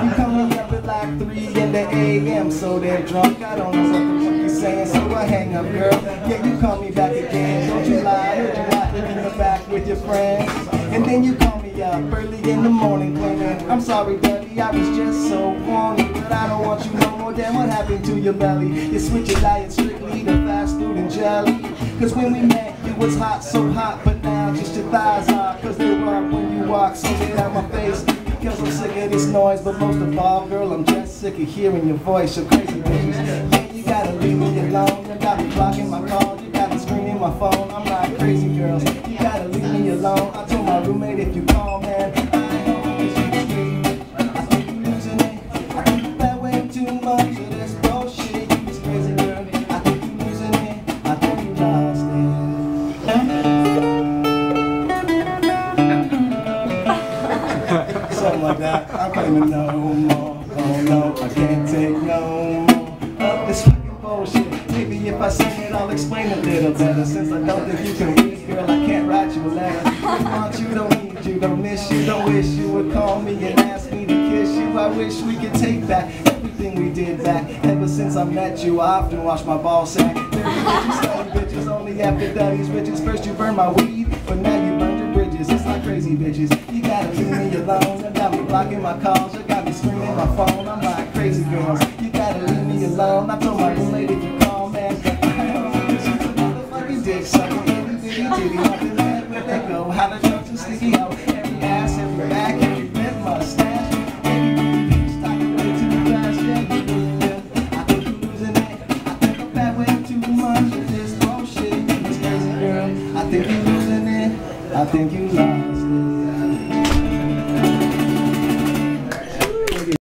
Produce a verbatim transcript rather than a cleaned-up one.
You call me up at like three in the A M, so they're drunk, I don't know what the fuck you're saying, so I hang up, girl. Yeah, you call me back again, don't you lie, heard you out in the back with your friends. And then you call me up early in the morning claiming, I'm sorry buddy, I was just so horny, but I don't want you no more. Damn, what happened to your belly? You switch your diet strictly to fast food and jelly. Cause when we met, you was hot, so hot, but now just your thighs are, cause they rock when you walk, so get out my face. Because I'm sick of this noise, but most of all, girl, I'm just sick of hearing your voice, your crazy bitches. Yeah, you gotta leave me alone, you got me blocking my calls, you got me screaming my phone, I'm not crazy, girls. You gotta leave me alone, I told my roommate if you call, man, I know it's crazy. I think you losing it, I think you bad way too much of this bullshit. It's crazy, girl, I think you losing it, I think you lost it. Something like that. I can't even no more. Oh no, I can't take no more of this fucking bullshit. Maybe if I sing it, I'll explain a little better. Since I don't think you can read, girl, I can't write you a letter. I want you, don't need you, don't miss you, don't wish you would call me and ask me to kiss you. I wish we could take back everything we did back. Ever since I met you, I often wash my ball sack. Bitches, study bitches, only after daddy's riches. First you burned my weed, but now you burned your bridges. It's like crazy bitches. You gotta leave me alone. You got me blocking my calls. You got me screaming my phone. I'm like crazy girls. You gotta leave me alone. I told my roommate if you call, man, I don't know, 'cause you a motherfucking dick sucker. Itty bitty titty.